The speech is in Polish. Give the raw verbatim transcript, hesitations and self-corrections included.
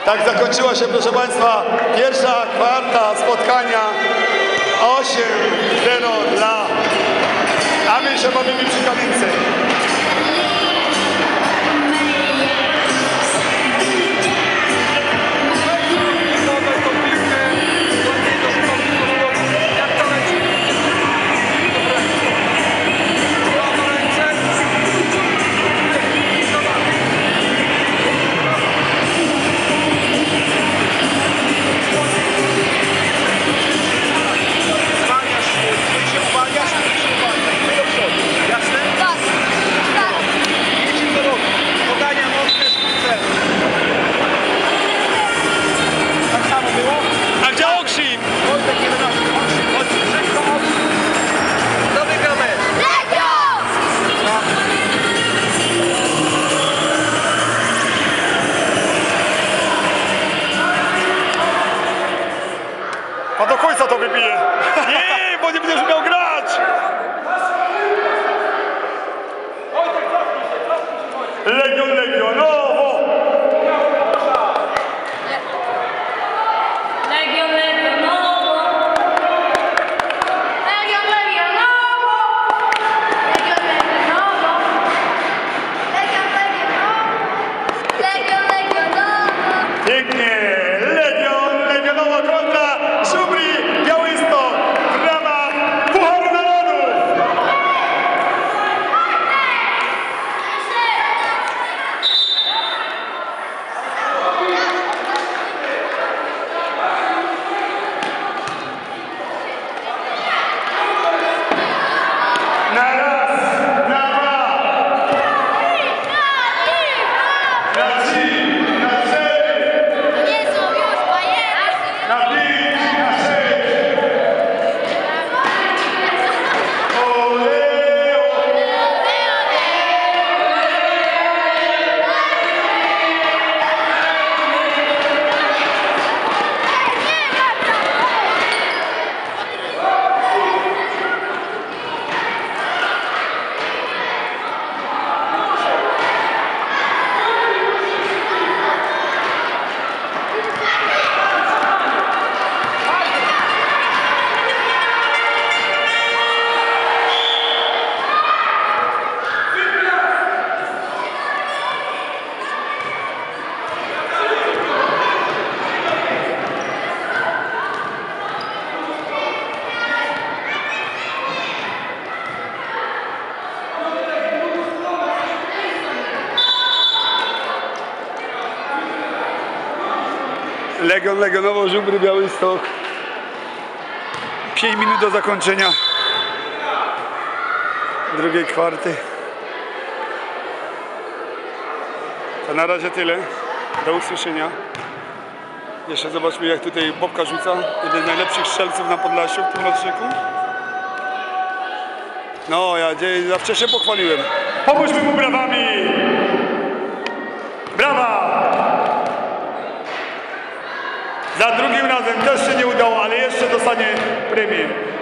Tak zakończyła się, proszę Państwa, pierwsza kwarta spotkania. osiem zero dla... A my się bawimy przy kalince. A do końca to wybije. Nie, bo nie będziesz miał grać. Legion, Legionowo. Legion, Legionowo. Legion, Legionowo. Legion, Legionowo. Legion, Legionowo. Legion, Legionowo. Pięknie. Legion, Legionowo kontra Żubry Białystok w ramach Pucharu Narodów. Na raz, na dwa, na trzy, na cztery, Jezu, już, pojemy. na pięć, na sześć. Ole, Legion, Legionowo, Żubry Białystok. pięć minut do zakończenia drugiej kwarty. To na razie tyle. Do usłyszenia. Jeszcze zobaczmy, jak tutaj Bobka rzuca. Jeden z najlepszych strzelców na Podlasiu w tym roczniku. No, ja zawsze się pochwaliłem. Pomóżmy mu brawami! Brawa! Za drugim razem też się nie udało, ale jeszcze dostanie premię.